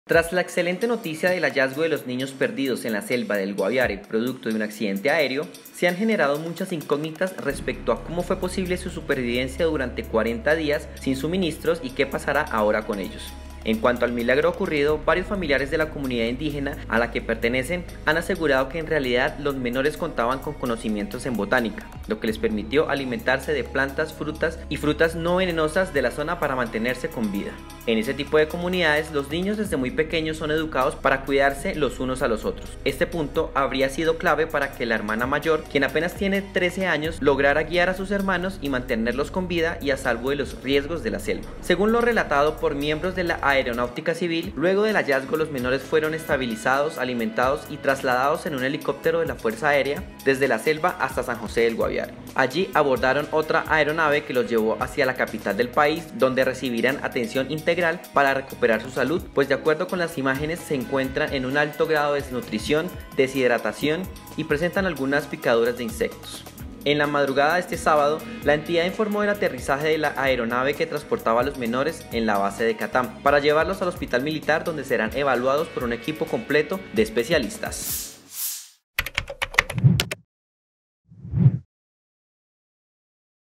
Tras la excelente noticia del hallazgo de los niños perdidos en la selva del Guaviare producto de un accidente aéreo, se han generado muchas incógnitas respecto a cómo fue posible su supervivencia durante 40 días sin suministros y qué pasará ahora con ellos. En cuanto al milagro ocurrido, varios familiares de la comunidad indígena a la que pertenecen han asegurado que en realidad los menores contaban con conocimientos en botánica, lo que les permitió alimentarse de plantas, frutas y frutas no venenosas de la zona para mantenerse con vida. En ese tipo de comunidades, los niños desde muy pequeños son educados para cuidarse los unos a los otros. Este punto habría sido clave para que la hermana mayor, quien apenas tiene 13 años, lograra guiar a sus hermanos y mantenerlos con vida y a salvo de los riesgos de la selva. Según lo relatado por miembros de la Aeronáutica Civil, luego del hallazgo los menores fueron estabilizados, alimentados y trasladados en un helicóptero de la Fuerza Aérea desde la selva hasta San José del Guaviare. Allí abordaron otra aeronave que los llevó hacia la capital del país, donde recibirán atención integral para recuperar su salud, pues de acuerdo con las imágenes se encuentran en un alto grado de desnutrición, deshidratación y presentan algunas picaduras de insectos. En la madrugada de este sábado, la entidad informó del aterrizaje de la aeronave que transportaba a los menores en la base de Catam, para llevarlos al hospital militar donde serán evaluados por un equipo completo de especialistas.